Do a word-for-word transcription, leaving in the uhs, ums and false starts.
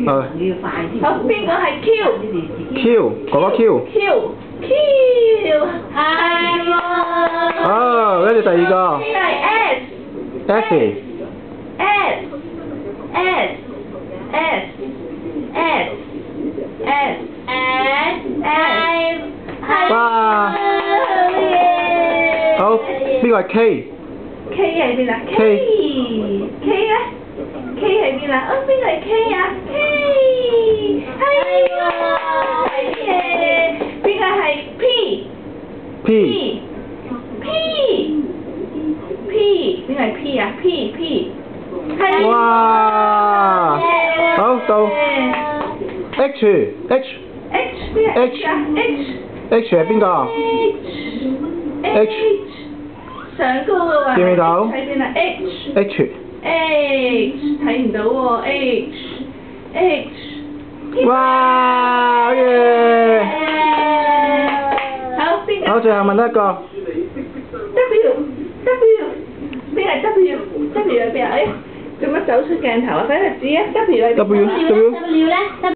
好，邊個係 Q？Q， 哥哥 Q。 Q Q 係喎。 哦，跟住第二個。 邊個係 S？ S。 S S S S S S S。 哇！好，邊個係 K？ K 喺邊啊 ？K K 咧 ？K 喺邊啊？哦，邊個係 K 啊 ？K 係喎，係嘅。邊個係 P P P P 邊個係 P 啊 ？P P 係。 哇！好到 H H H 邊個 H 啊 ？H H 係邊個 ？H 上高嘅話， 見唔見到？ 睇邊啊 ？H H H 睇唔到喎 ，H H。 哇！好嘢！ 好，邊個？ 好，最後問一個。 W W 邊係 W W 喺邊啊？誒，做乜走出鏡頭啊？俾佢指啊 ！W 喺邊？ W W。 W 咧？